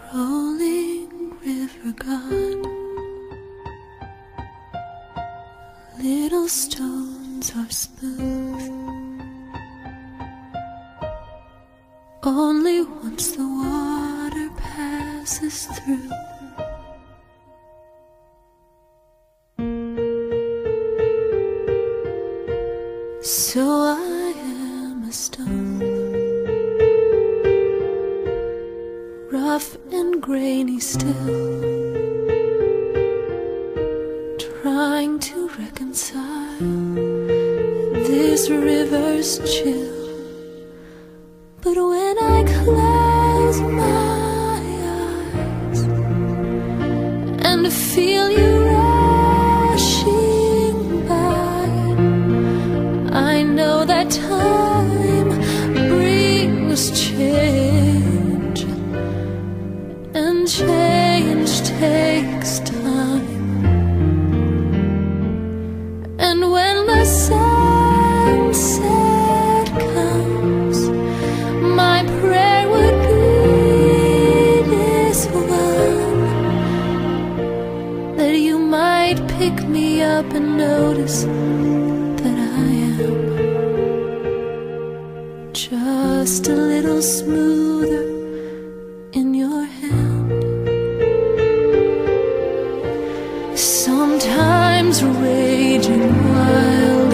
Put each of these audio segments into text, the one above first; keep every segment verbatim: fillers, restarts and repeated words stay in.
Rolling river God, little stones are smooth. Only once the water passes through. So I am a stone, rough and grainy still, trying to reconcile this river's chill. But when I close my eyes and feel you rushing by, I know that time brings change, and change takes time. And when the sunset comes, my prayer would be this one, that you might pick me up and notice that I am just a little smoother in your hand. Sometimes raging wild,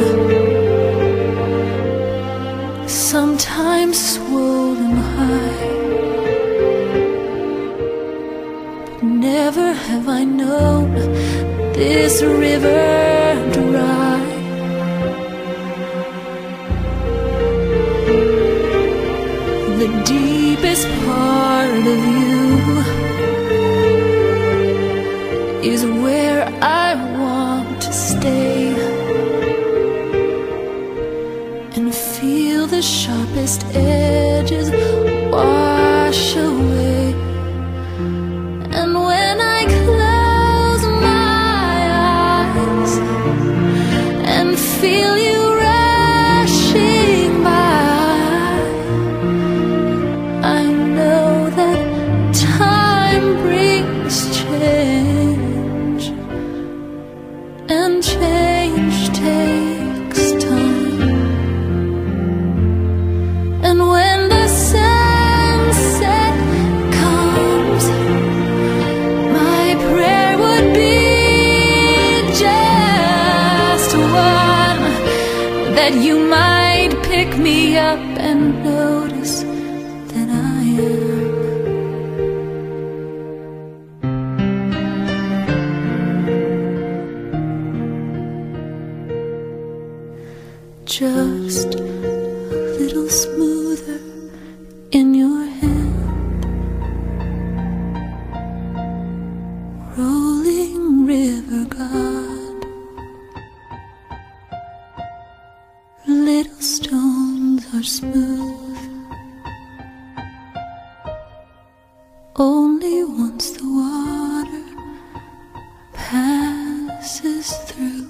sometimes swollen high, but never have I known this river dry. The deepest part of you is where I want to stay, and feel the sharpest edges wash away. And when I close my eyes and feel you rushing by, I know that time brings change, and change takes time. And when the sunset comes, my prayer would be just one, that you might pick me up and notice that I am just a little smoother in your hand. Rolling river God, little stones are smooth. Only once the water passes through.